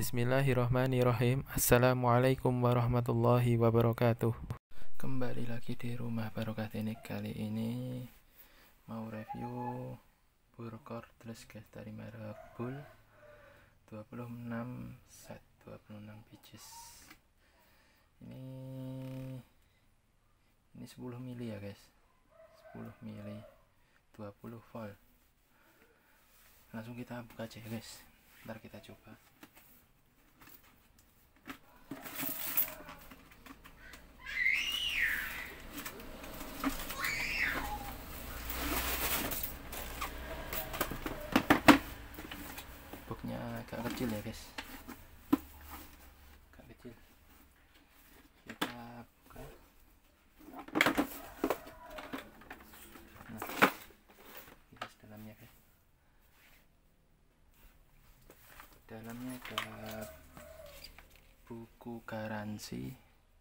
Bismillahirrahmanirrahim. Assalamualaikum warahmatullahi wabarakatuh. Kembali lagi di rumah Barokah Teknik. Kali ini mau review bur cordless guys dari merek Bull 26 set 26 pieces. Ini 10 mili ya guys, 10 mili 20 volt. Langsung kita buka aja ya guys, ntar kita coba. Boxnya agak kecil ya guys, agak kecil. Kita buka. Nah, kita dalamnya guys. Dalamnya ada buku garansi,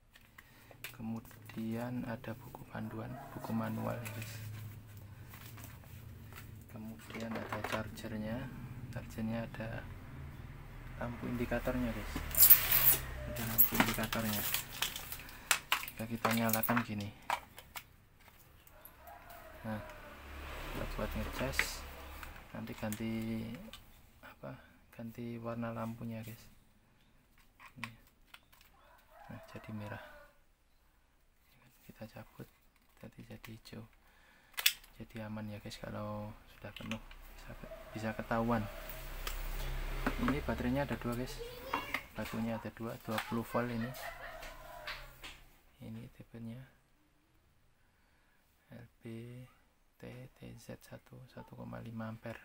kemudian ada buku panduan, buku manual ya guys. Kemudian ada chargernya ada lampu indikatornya guys, ada lampu indikatornya. Jika kita nyalakan gini, nah buat ngecas, nanti ganti warna lampunya guys. Nah jadi merah, kita cabut jadi hijau, jadi aman ya guys. Kalau sudah penuh bisa ketahuan. Ini baterainya ada dua guys, batunya ada dua, 20 volt ini tipenya LPTTZ1 1,5 ampere.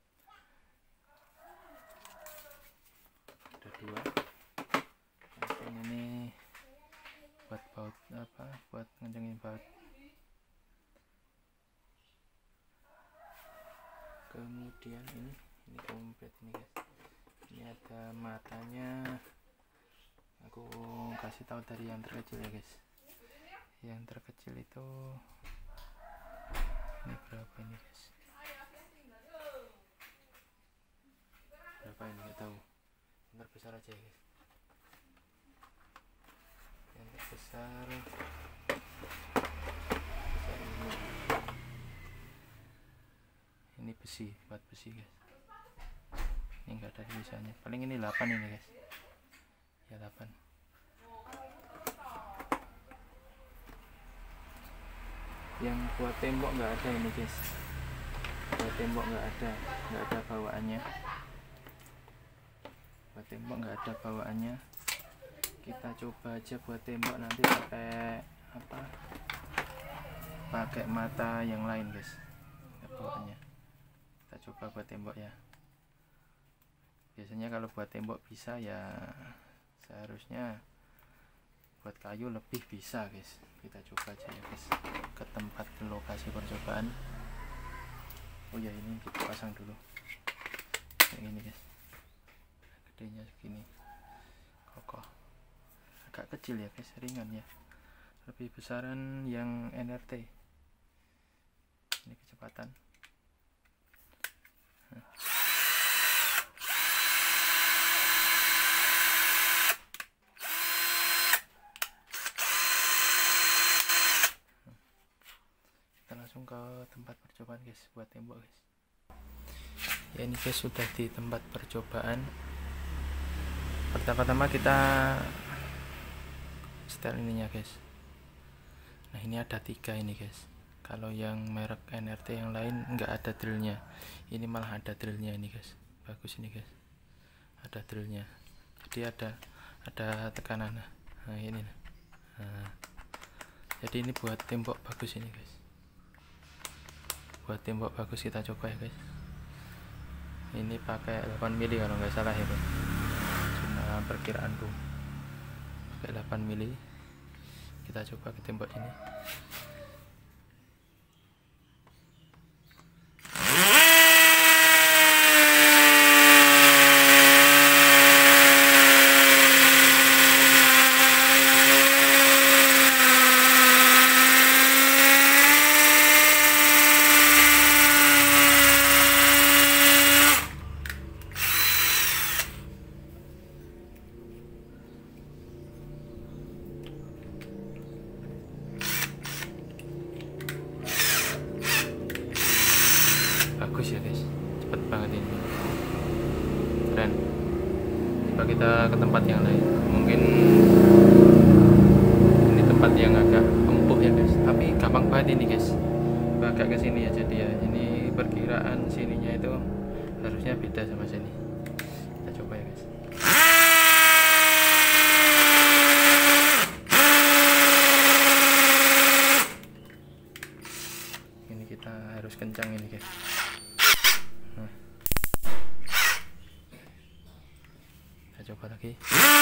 Ada dua. Mungkin ini buat baut buat ngencengin baut. Kemudian ini komplit ini guys. Ini ada matanya, aku kasih tahu dari yang terkecil ya guys. Yang terkecil itu ini berapa ini guys, berapa ini nggak tahu. Yang terbesar aja ya guys, yang terbesar ini besi, buat besi guys. Ini enggak ada tulisannya, paling ini 8 ini guys ya, 8. Yang buat tembok nggak ada ini guys, buat tembok nggak ada bawaannya. Buat tembok nggak ada bawaannya. Kita coba aja buat tembok, nanti pakai mata yang lain guys bawaannya. Kita coba buat tembok ya. Biasanya kalau buat tembok bisa ya, seharusnya buat kayu lebih bisa guys. Kita coba aja ya guys, ke tempat lokasi percobaan. Oh ya, ini kita pasang dulu kayak gini guys, gedenya segini, kokoh. Agak kecil ya guys, ringan ya, lebih besaran yang NRT. Ini kecepatan. Kita langsung ke tempat percobaan guys, buat tembok guys. Ya ini guys, sudah di tempat percobaan. Pertama-tama kita setel ininya guys. Nah ini ada 3 ini guys. Kalau yang merek NRT yang lain nggak ada drillnya, ini malah ada drillnya ini guys. Bagus ini guys, ada drillnya, jadi ada tekanan. Nah ini jadi ini buat tembok bagus ini guys, buat tembok bagus. Kita coba ya guys. Ini pakai 8 mili kalau nggak salah ya guys, cuma perkiraanku pakai 8 mili. Kita coba ke tembok ini. coba kita ke tempat yang lain. Mungkin ini tempat yang agak empuk ya guys, tapi gampang banget ini guys. Agak ke sini ya, jadi ya ini perkiraan sininya itu harusnya beda sama sini. Kita coba ya guys. Ini kita harus kencang ini guys. Nah. Kita coba lagi.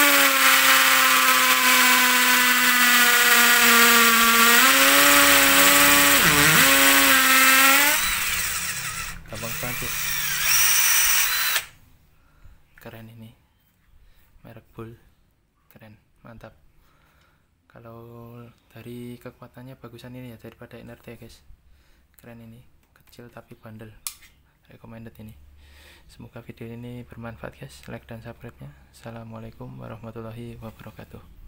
Gampang banget. Keren ini. Merek Bull. Keren, mantap. Kalau dari kekuatannya bagusan ini ya daripada NRT ya guys. Keren ini, kecil tapi bandel. Recommended ini. Semoga video ini bermanfaat guys. Like dan subscribe nya. Assalamualaikum warahmatullahi wabarakatuh.